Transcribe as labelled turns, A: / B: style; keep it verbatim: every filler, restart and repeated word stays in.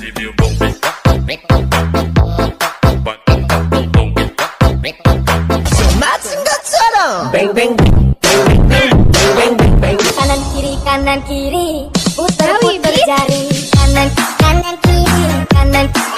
A: semacam 것처럼 bang bang bang bang bang bang bang
B: kanan kiri kanan kiri putar putar jari kanan kanan kiri kanan